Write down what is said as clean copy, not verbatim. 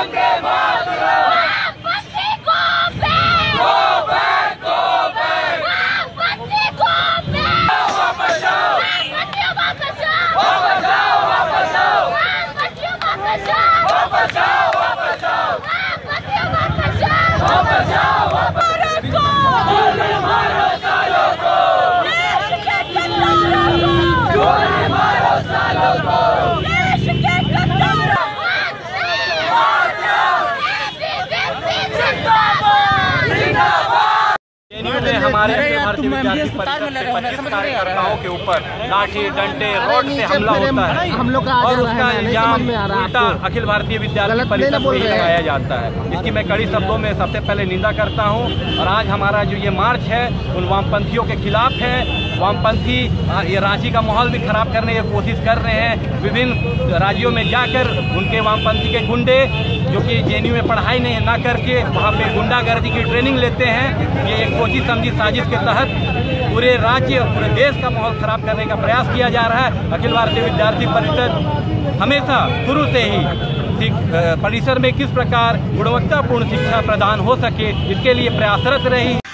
हमारे भारतीय विद्यार्थी परिषद कार्यकर्ताओं के ऊपर लाठी डंडे रोड से हमला होता है और उसका इल्जाम उल्टा अखिल भारतीय विद्यार्थी परिषद पर ही लगाया जाता है। इसकी मैं कड़ी शब्दों में सबसे पहले निंदा करता हूं। और आज हमारा जो ये मार्च है उन वामपंथियों के खिलाफ है। वामपंथी ये रांची का माहौल भी खराब करने की कोशिश कर रहे हैं। विभिन्न राज्यों में जाकर उनके वामपंथी के गुंडे जो कि जेएनयू में पढ़ाई नहीं ना करके वहाँ पे गुंडागर्दी की ट्रेनिंग लेते हैं। ये एक सोची समझी साजिश के तहत पूरे राज्य और पूरे देश का माहौल खराब करने का प्रयास किया जा रहा है। अखिल भारतीय विद्यार्थी परिषद हमेशा शुरू से ही परिसर में किस प्रकार गुणवत्तापूर्ण शिक्षा प्रदान हो सके इसके लिए प्रयासरत रही।